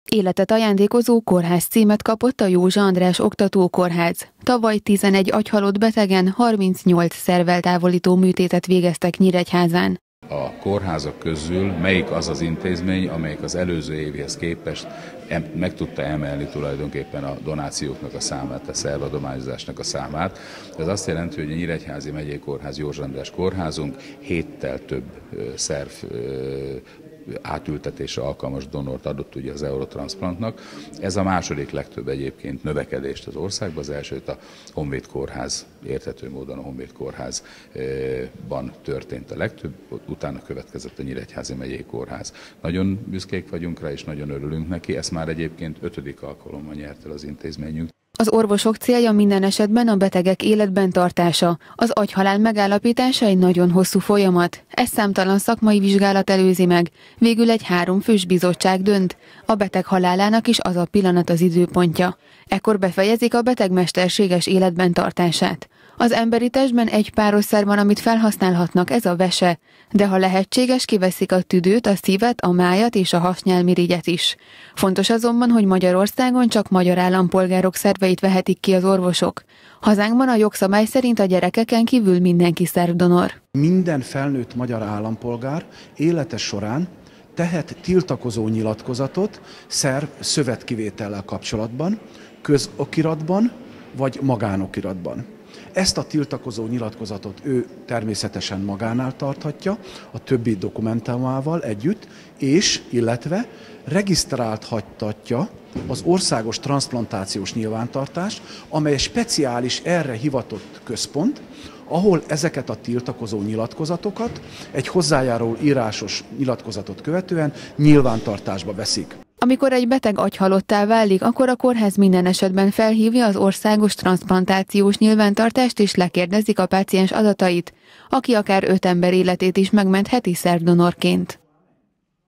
Életet ajándékozó kórház címet kapott a Józsa András Oktatókórház. Tavaly 11 agyhalott betegen 38 szerveltávolító műtétet végeztek Nyíregyházán. A kórházak közül melyik az az intézmény, amelyik az előző évhez képest meg tudta emelni tulajdonképpen a donációknak a számát, a szervadományozásnak a számát. Ez azt jelenti, hogy a Nyíregyházi Megyei Kórház, Józsa András kórházunk 7-tel több szerv átültetésre alkalmas donort adott ugye az Eurotranszplantnak. Ez a második legtöbb egyébként növekedést az országban. Az elsőt a Honvéd Kórház, érthető módon a Honvéd Kórházban történt a legtöbb, utána következett a Nyíregyházi Megyei Kórház. Nagyon büszkék vagyunk rá, és nagyon örülünk neki. Ezt már egyébként 5. alkalommal nyert el az intézményünk. Az orvosok célja minden esetben a betegek életben tartása. Az agyhalál megállapítása egy nagyon hosszú folyamat. Ezt számtalan szakmai vizsgálat előzi meg. Végül egy 3 fős bizottság dönt. A beteg halálának is az a pillanat az időpontja. Ekkor befejezik a beteg mesterséges életben tartását. Az emberi testben egy párosszer van, amit felhasználhatnak, ez a vese. De ha lehetséges, kiveszik a tüdőt, a szívet, a májat és a hasnyálmirigyet is. Fontos azonban, hogy Magyarországon csak magyar állampolgárok szerveit vehetik ki az orvosok. Hazánkban a jogszabály szerint a gyerekeken kívül mindenki szervdonor. Minden felnőtt magyar állampolgár élete során tehet tiltakozó nyilatkozatot szövetkivétellel kapcsolatban, közokiratban vagy magánokiratban. Ezt a tiltakozó nyilatkozatot ő természetesen magánál tarthatja, a többi dokumentumával együtt, illetve regisztráltatja az országos transzplantációs nyilvántartást, amely egy speciális erre hivatott központ, ahol ezeket a tiltakozó nyilatkozatokat egy hozzájáruló írásos nyilatkozatot követően nyilvántartásba veszik. Amikor egy beteg agyhalottá válik, akkor a kórház minden esetben felhívja az országos transzplantációs nyilvántartást és lekérdezik a páciens adatait, aki akár 5 ember életét is megmentheti szervdonorként.